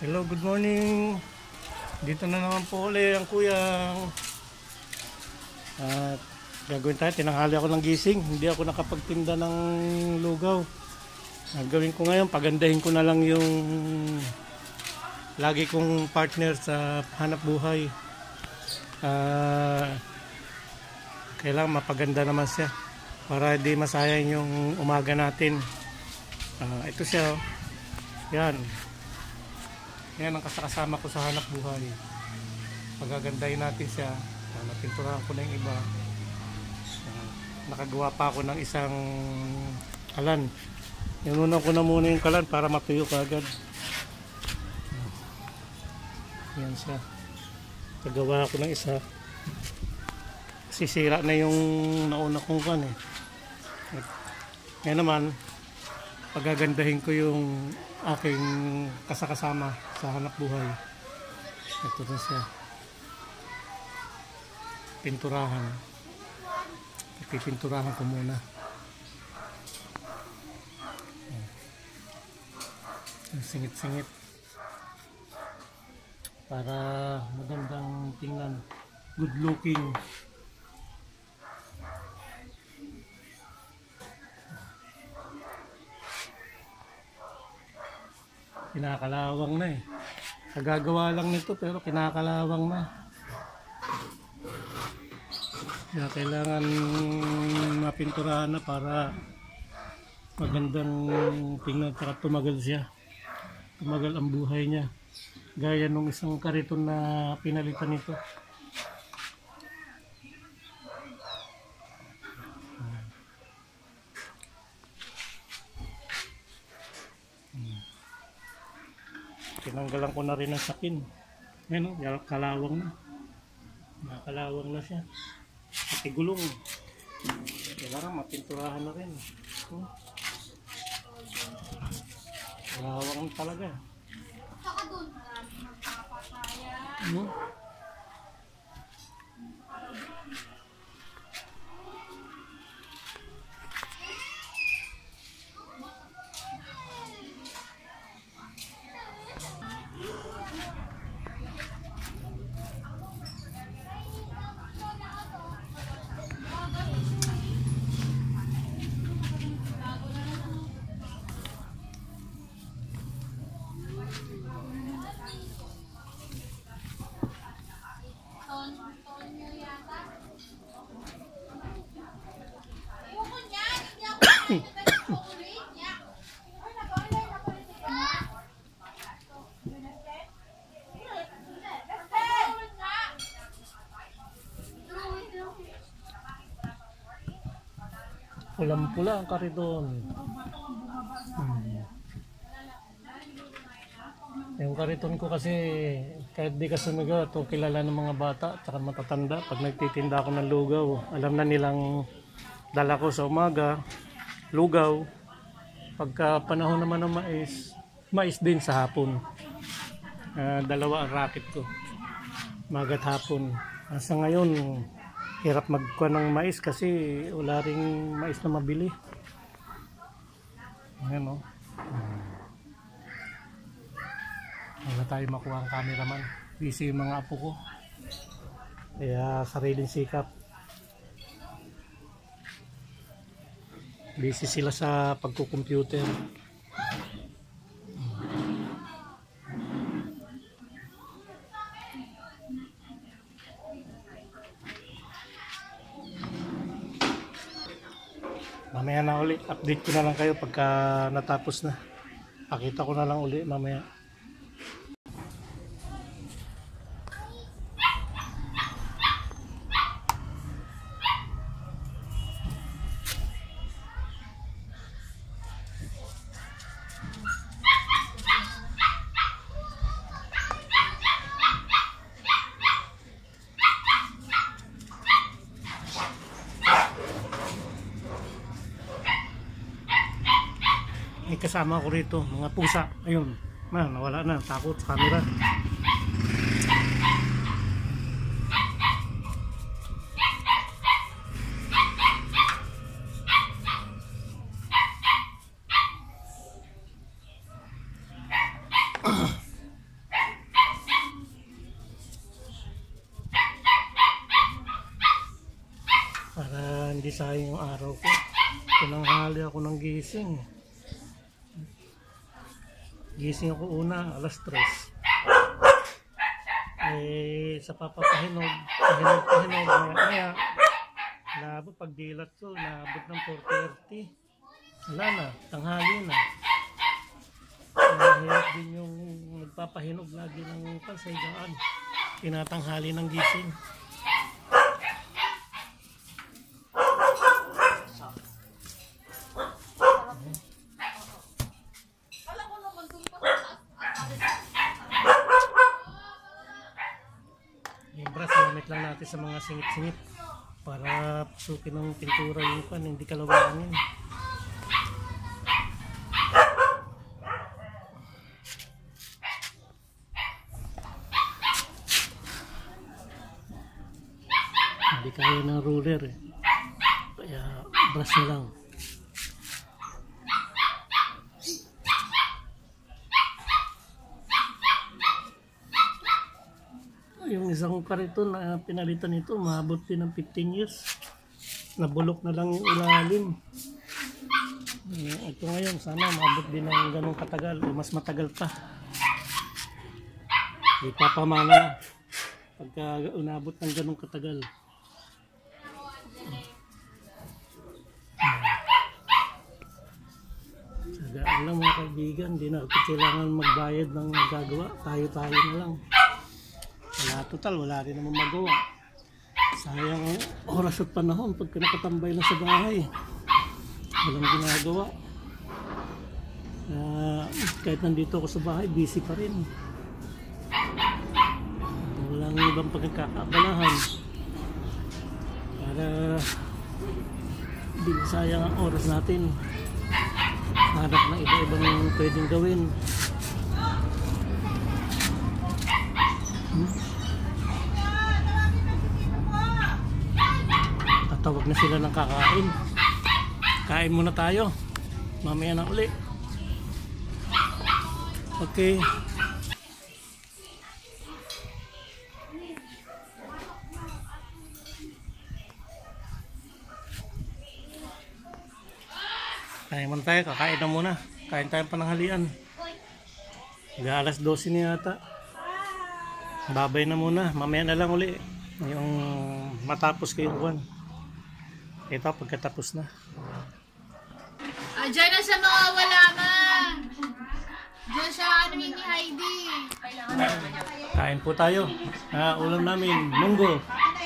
Hello, good morning. Dito na naman po ulit ang kuyang. At gagawin tayo, tinanghali ako ng gising. Hindi ako nakapagtinda ng lugaw. Gagawin ko ngayon, pagandahin ko na lang yung lagi kong partner sa hanap buhay. Kailangan mapaganda naman siya para di masayang yung umaga natin. Ito siya, oh. Yan. Yan ang kasama ko sa hanap buhay. Pagagandahin natin siya. Napinturahan ko na yung iba. Nakagawa pa ako ng isang kalan. Inunan ko na muna yung kalan para matuyo kaagad. Yan siya. Nagawa ko ng isa. Sisira na yung nauna kong kan eh. Ngayon naman, pagagandahin ko yung aking kasakasama sa hanap buhay. Ito na siya. Pinturahan. Pipinturahan ko muna. Singit-singit. Para magandang tingnan. Good looking. Kinakalawang na eh. Kagagawa lang nito pero kinakalawang na. Kaya kailangan mapinturahan na para magandang tingnan at tumagal siya. Tumagal ang buhay niya. Gaya nung isang kariton na pinalitan nito. Tinanggalan ko na rin ang sakin. Ayan o, kalawang na. Nakalawang na siya. Pati gulong. Kailangan mapinturahan na rin. Kalawang talaga. Pulang-pula ang kariton. Yung kariton ko kasi kahit di ka sumigaw, ito kilala ng mga bata at matatanda. Pag nagtitinda ako ng lugaw, alam na nilang dala ko sa umaga, lugaw. Pagka panahon naman ng mais din sa hapon. Dalawa ang racket ko. Umaga at hapon. Sa ngayon, hirap magkuha ng mais kasi wala ring mais na mabili. Ayan o. Wala tayo makuha ang cameraman. Busy yung mga apo ko. Kaya sariling sikap. Busy sila sa pagkukomputer. Mamaya na ulit. Update ko na lang kayo pagka natapos na. Pakita ko na lang ulit mamaya. May kasama ko rito, mga pusa. Ayun, nawala na, takot sa camera. sayang yung araw ko. Tinanghali ako ng gising. Gising ako una, alas 3. Sa papapahinog, pahinog, kaya naabot pagdilat ko, naabot ng 4:30. Wala na, tanghali na. Hirap din yung nagpapahinog lagi ng pansaygaan. Tinatanghali ng gising. Yung brush, gamit lang natin sa mga singit-singit para sukin ng pintura yung pan, hindi kalawangin. Hindi kaya ng ruler eh. Kaya brush na lang. Yung isang kariton na pinalitan nito, maabot din ng 15 years. Nabulok na lang yung ilalim. Ito ngayon, sana maabot din ng ganong katagal o mas matagal pa. Ipapamana pagka unabot ng ganong katagal. Sagaan lang mga kaibigan, di na kailangan magbayad ng magagawa. Tayo-tayo na lang. Total, wala rin naman magawa. Sayang oras at panahon pag nakatambay lang sa bahay. Walang ginagawa. Kahit nandito ako sa bahay, busy pa rin. Walang ibang pagkakaabalahan. Para di sayang ang oras natin. Hanap ng iba-ibang pwedeng gawin. Tatawag na sila ng kakain. Kain muna tayo. Mamaya na uli. Okay. Kain muna tayo. Kakain na muna. Kain tayo pananghalian. Alas 12 na yata. Babay na muna. Mamaya na lang uli. Yung matapos kayong buwan. Ito pagkatapos na. Diyan na sa mga wala man. Diyan siya ano ni Heidi. Kain po tayo. Ulam namin, munggo.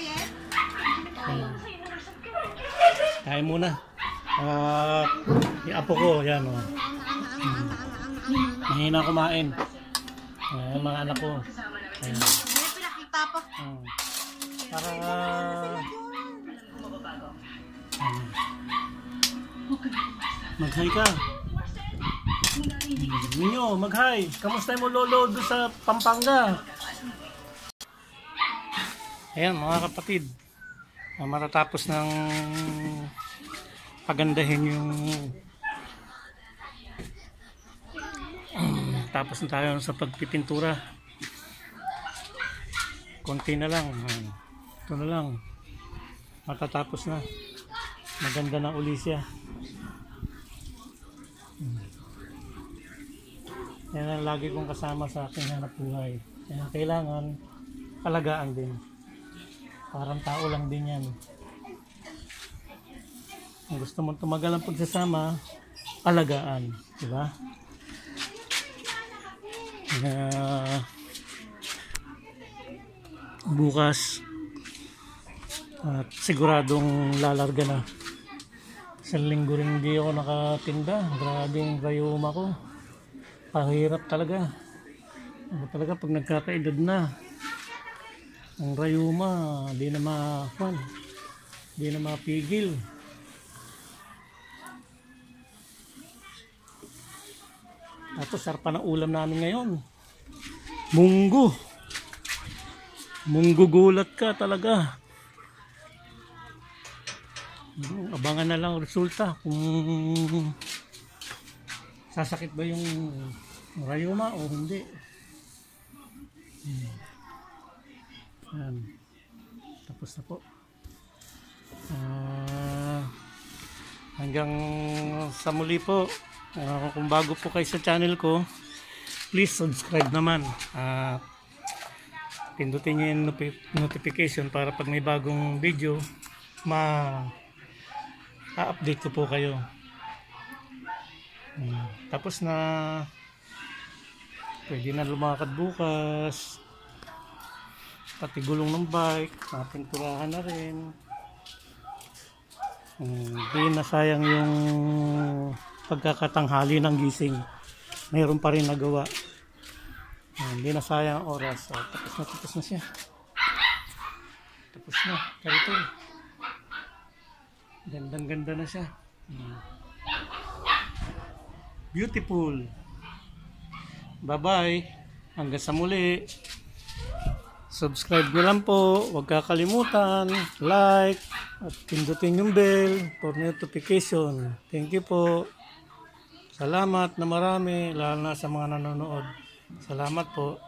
Kain muna. Yung apo ko, yan o. Mahina kumain. Mga anak ko. Ayan. May pinakita pa. Para mag-hi ka. Ninyo, mag-hi. Kamusta mo lolo doon sa Pampanga? Ayan mga kapatid. Matatapos ng pagandahin yung tapos na tayo sa pagpipintura. Konti na lang. Ito na lang. Matatapos na. Maganda na uli siya. Yan ang lagi kong kasama sa aking hanap buhay. Kaya kailangan alagaan din. Parang tao lang din yan. Kung gusto mong tumagal ang pagsasama, alagaan. Diba? Bukas at siguradong lalarga na. Isang linggo rin hindi ako nakatinda. Grabe yung rayuma ko. Pahirap talaga. Talaga pag nagkakaedad na, ang rayuma di na di na mapigil. Tapos sarpa ng ulam namin ngayon, munggo. Munggo gulat ka talaga. Abangan na lang resulta kung sasakit ba yung rayuma o hindi. Yan. Tapos na po. Hanggang sa muli po. Kung bago po kayo sa channel ko, please subscribe naman. Pindutin nyo yung notification para pag may bagong video, ma-update ko po kayo. Tapos na, pwede na lumakad bukas. Pati gulong ng bike, napinturahan na rin. Hindi na sayang yung pagkakatanghali ng gising. Mayroon pa rin nagawa. Hindi na sayang ang oras. Tapos na siya. Tapos na. Karito. Gandang-ganda na siya. Beautiful. Bye-bye. Hanggang sa muli. Subscribe nyo lang po. Huwag kakalimutan. Like. At pindutin yung bell for notification. Thank you po. Salamat na marami. Lalo na sa mga nanonood. Salamat po.